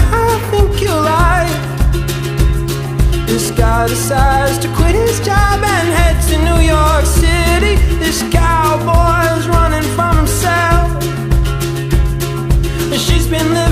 I think you'll like. This guy decides to quit his job and head to New York City. This cowboy's running from himself. She's been living